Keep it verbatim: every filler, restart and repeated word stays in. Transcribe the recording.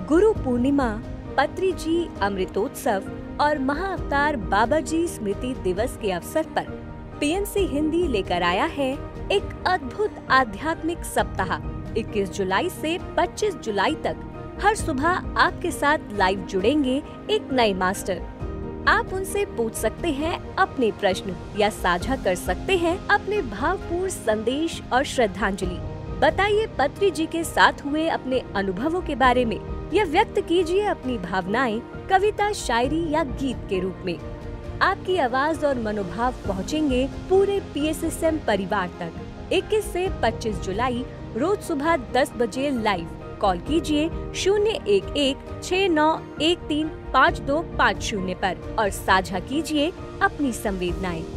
गुरु पूर्णिमा, पत्री जी अमृतोत्सव और महाअवतार बाबा जी स्मृति दिवस के अवसर पर पीएनसी हिंदी लेकर आया है एक अद्भुत आध्यात्मिक सप्ताह। इक्कीस जुलाई से पच्चीस जुलाई तक हर सुबह आपके साथ लाइव जुड़ेंगे एक नए मास्टर। आप उनसे पूछ सकते हैं अपने प्रश्न या साझा कर सकते हैं अपने भावपूर्ण संदेश और श्रद्धांजलि। बताइए पत्री जी के साथ हुए अपने अनुभवों के बारे में या व्यक्त कीजिए अपनी भावनाएं कविता, शायरी या गीत के रूप में। आपकी आवाज और मनोभाव पहुंचेंगे पूरे पीएसएसएम परिवार तक। इक्कीस से पच्चीस जुलाई रोज सुबह दस बजे लाइव। कॉल कीजिए शून्य एक एक छः नौ एक तीन पाँच दो पाँच शून्य पर और साझा कीजिए अपनी संवेदनाएं।